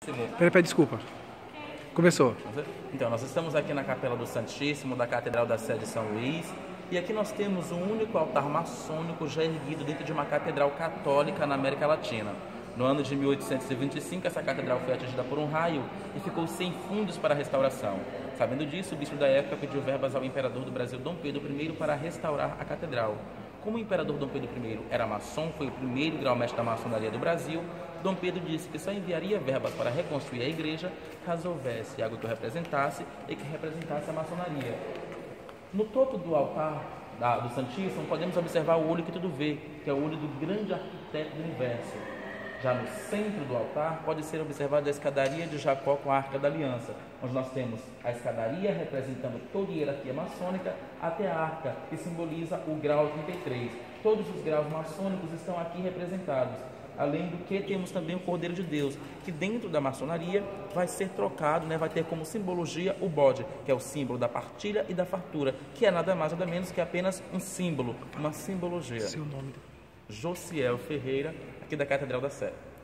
Peraí, desculpa. Começou. Então, nós estamos aqui na Capela do Santíssimo, da Catedral da Sé de São Luís, e aqui nós temos um único altar maçônico já erguido dentro de uma catedral católica na América Latina. No ano de 1825, essa catedral foi atingida por um raio e ficou sem fundos para a restauração. Sabendo disso, o bispo da época pediu verbas ao imperador do Brasil, Dom Pedro I, para restaurar a catedral. Como o imperador Dom Pedro I era maçom, foi o primeiro grão-mestre da maçonaria do Brasil, Dom Pedro disse que só enviaria verbas para reconstruir a igreja caso houvesse algo que o representasse e que representasse a maçonaria. No topo do altar do Santíssimo, podemos observar o olho que tudo vê, que é o olho do grande arquiteto do universo. Já no centro do altar pode ser observada a escadaria de Jacó com a Arca da Aliança, onde nós temos a escadaria representando toda a hierarquia maçônica até a arca, que simboliza o grau 33. Todos os graus maçônicos estão aqui representados. Além do que, temos também o Cordeiro de Deus, que dentro da maçonaria vai ser trocado, vai ter como simbologia o bode, que é o símbolo da partilha e da fartura, que é nada mais nada menos que apenas um símbolo, uma simbologia. Seu nome? Josiel Ferreira, aqui da Catedral da Sé.